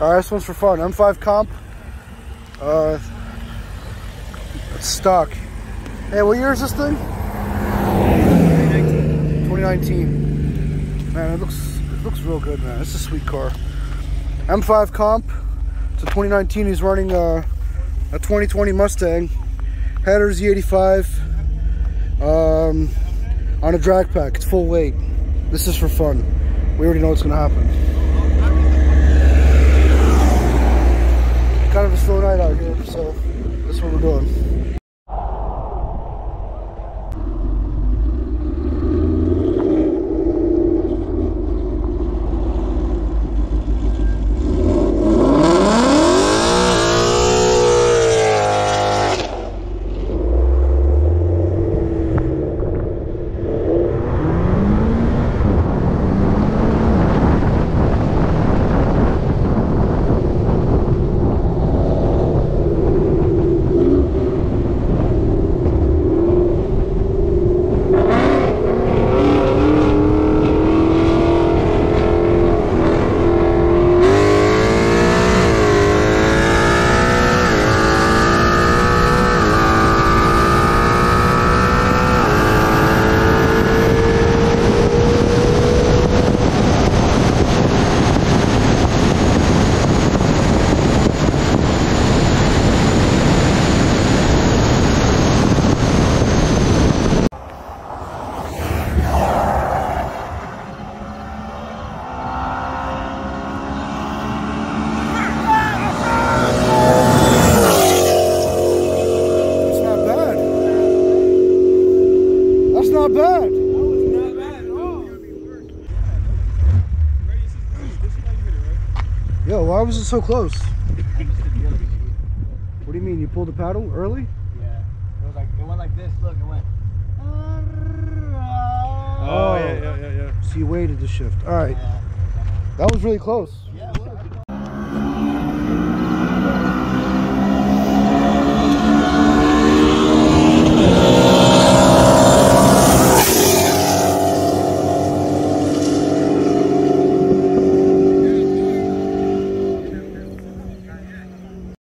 Alright, this one's for fun. M5 comp. It's stock. Hey, what year is this thing? 2019. Man, it looks real good, man. It's a sweet car. M5 comp. It's a 2019. He's running a 2020 Mustang. Headers E85. On a drag pack. It's full weight. This is for fun. We already know what's gonna happen. Kind of a slow night out here, so that's what we're doing. Not bad. Not bad at all. Yo, why was it so close? What do you mean? You pulled the paddle early? Yeah. It went like this. Look, it went. Oh, yeah. So you waited to shift. All right. Yeah. That was really close. Yeah.